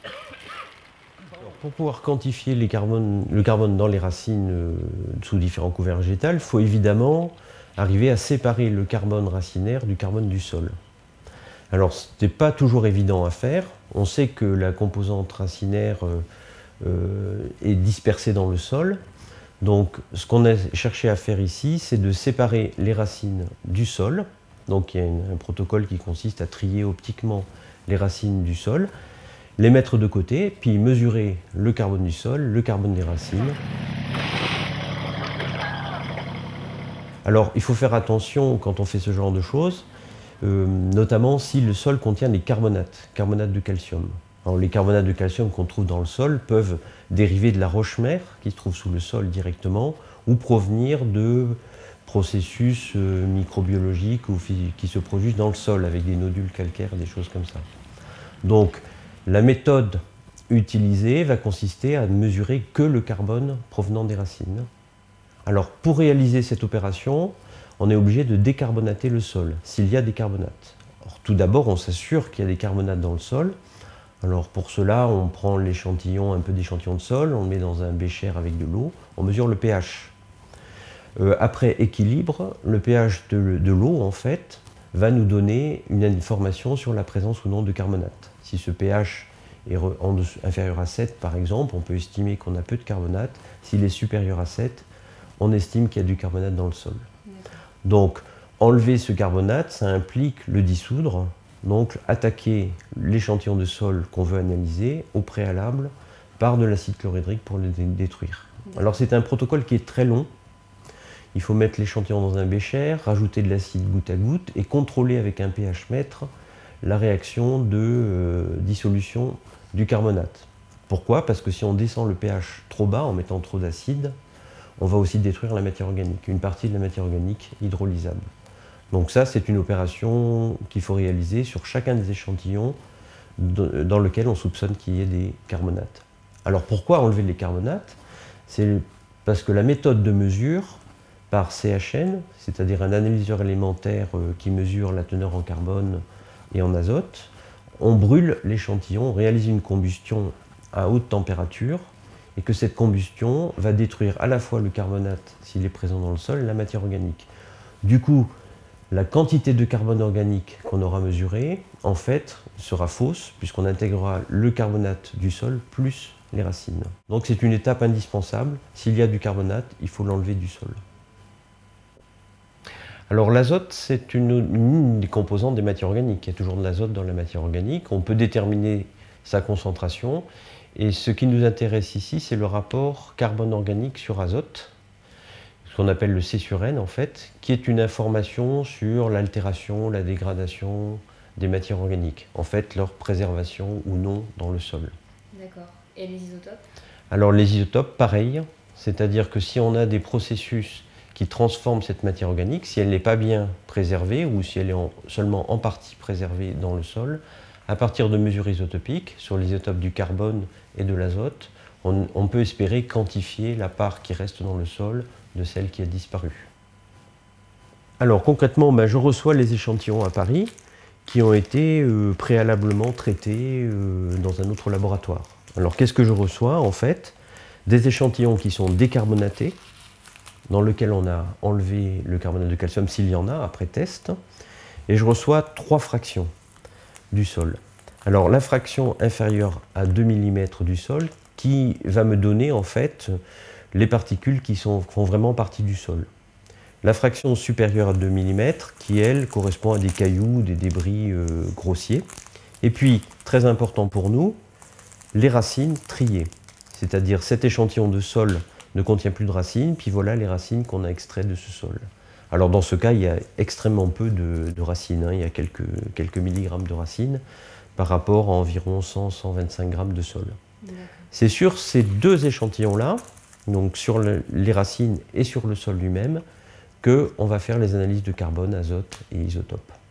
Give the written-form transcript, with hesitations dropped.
Pour pouvoir quantifier le carbone dans les racines sous différents couverts végétaux, il faut évidemment arriver à séparer le carbone racinaire du carbone du sol. Alors, ce n'est pas toujours évident à faire. On sait que la composante racinaire est dispersée dans le sol. Donc, ce qu'on a cherché à faire ici, c'est de séparer les racines du sol. Donc, il y a un protocole qui consiste à trier optiquement les racines du sol, les mettre de côté, puis mesurer le carbone du sol, le carbone des racines. Alors, il faut faire attention quand on fait ce genre de choses, notamment si le sol contient des carbonates de calcium. Alors, les carbonates de calcium qu'on trouve dans le sol peuvent dériver de la roche-mère qui se trouve sous le sol directement ou provenir de processus microbiologiques ou qui se produisent dans le sol avec des nodules calcaires, des choses comme ça. Donc, la méthode utilisée va consister à mesurer que le carbone provenant des racines. Alors, pour réaliser cette opération, on est obligé de décarbonater le sol, s'il y a des carbonates. Alors, tout d'abord, on s'assure qu'il y a des carbonates dans le sol. Alors, pour cela, on prend l'échantillon, un peu d'échantillon de sol, on le met dans un bécher avec de l'eau, on mesure le pH. Après équilibre, le pH de l'eau, en fait, va nous donner une information sur la présence ou non de carbonate. Si ce pH est inférieur à 7, par exemple, on peut estimer qu'on a peu de carbonate. S'il est supérieur à 7, on estime qu'il y a du carbonate dans le sol. Donc, enlever ce carbonate, ça implique le dissoudre, donc attaquer l'échantillon de sol qu'on veut analyser au préalable par de l'acide chlorhydrique pour le détruire. Alors, c'est un protocole qui est très long. Il faut mettre l'échantillon dans un bécher, rajouter de l'acide goutte à goutte et contrôler avec un pH mètre la réaction de dissolution du carbonate. Pourquoi? Parce que si on descend le pH trop bas en mettant trop d'acide, on va aussi détruire la matière organique, une partie de la matière organique hydrolysable. Donc ça, c'est une opération qu'il faut réaliser sur chacun des échantillons dans lequel on soupçonne qu'il y ait des carbonates. Alors pourquoi enlever les carbonates? C'est parce que la méthode de mesure par CHN, c'est-à-dire un analyseur élémentaire qui mesure la teneur en carbone et en azote, on brûle l'échantillon, on réalise une combustion à haute température, et que cette combustion va détruire à la fois le carbonate, s'il est présent dans le sol, et la matière organique. Du coup, la quantité de carbone organique qu'on aura mesurée, en fait, sera fausse, puisqu'on intégrera le carbonate du sol plus les racines. Donc c'est une étape indispensable. S'il y a du carbonate, il faut l'enlever du sol. Alors l'azote, c'est une des composantes des matières organiques. Il y a toujours de l'azote dans la matière organique. On peut déterminer sa concentration. Et ce qui nous intéresse ici, c'est le rapport carbone organique sur azote, ce qu'on appelle le C sur N en fait, qui est une information sur l'altération, la dégradation des matières organiques, en fait leur préservation ou non dans le sol. D'accord. Et les isotopes? Alors les isotopes, pareil, c'est-à-dire que si on a des processus qui transforment cette matière organique, si elle n'est pas bien préservée ou si elle est seulement en partie préservée dans le sol, à partir de mesures isotopiques sur les isotopes du carbone et de l'azote, on peut espérer quantifier la part qui reste dans le sol de celle qui a disparu. Alors concrètement, je reçois les échantillons à Paris qui ont été préalablement traités dans un autre laboratoire. Alors qu'est-ce que je reçois en fait? Des échantillons qui sont décarbonatés, dans lesquels on a enlevé le carbonate de calcium s'il y en a après test, et je reçois 3 fractions du sol. Alors la fraction inférieure à 2 mm du sol qui va me donner en fait les particules qui font vraiment partie du sol. La fraction supérieure à 2 mm qui elle correspond à des cailloux, des débris grossiers. Et puis très important pour nous, les racines triées. C'est-à-dire cet échantillon de sol ne contient plus de racines, puis voilà les racines qu'on a extraites de ce sol. Alors dans ce cas, il y a extrêmement peu de racines, il y a quelques milligrammes de racines par rapport à environ 100-125 grammes de sol. C'est sur ces 2 échantillons-là, donc sur les racines et sur le sol lui-même, qu'on va faire les analyses de carbone, azote et isotopes.